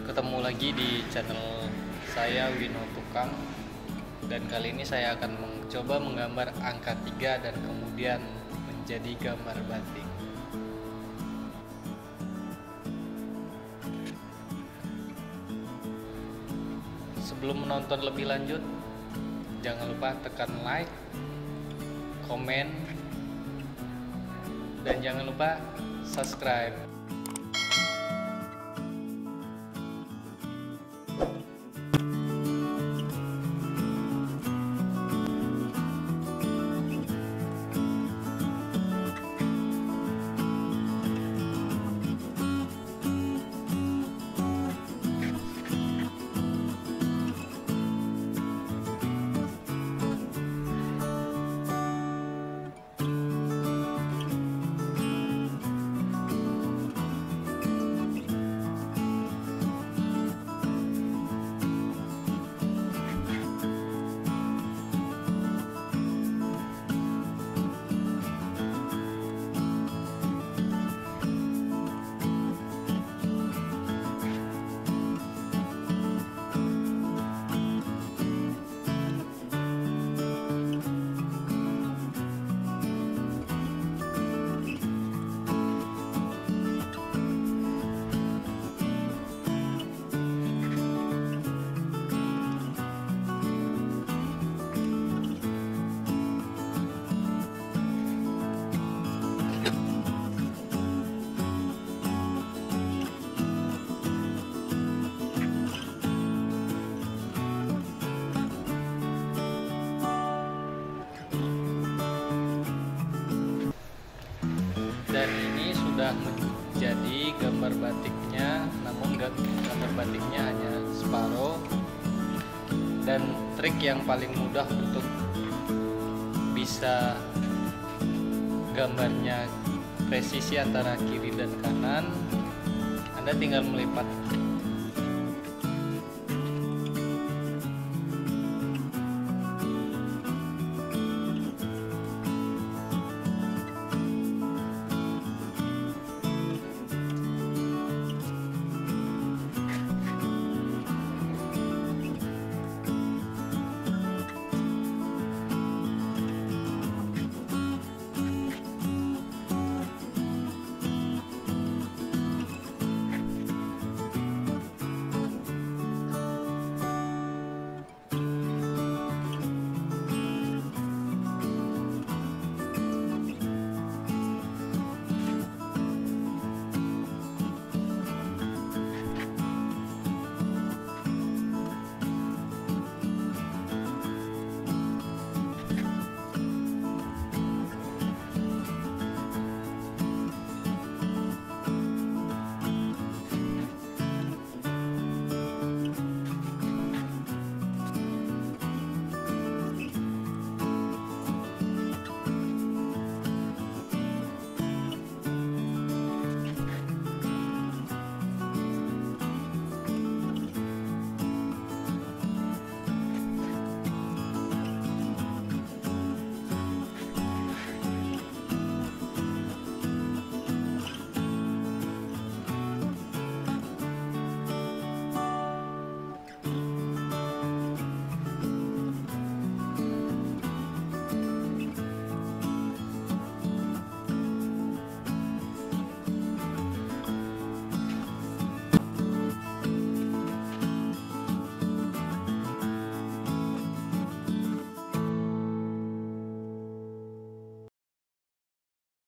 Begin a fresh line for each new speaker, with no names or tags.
Ketemu lagi di channel saya Wino Tukang, dan kali ini saya akan mencoba menggambar angka 3 dan kemudian menjadi gambar batik. Sebelum menonton lebih lanjut, jangan lupa tekan like, komen, dan jangan lupa subscribe. Dan ini sudah menjadi gambar batiknya, namun gambar batiknya hanya separuh. Dan trik yang paling mudah untuk bisa gambarnya presisi antara kiri dan kanan, Anda tinggal melipat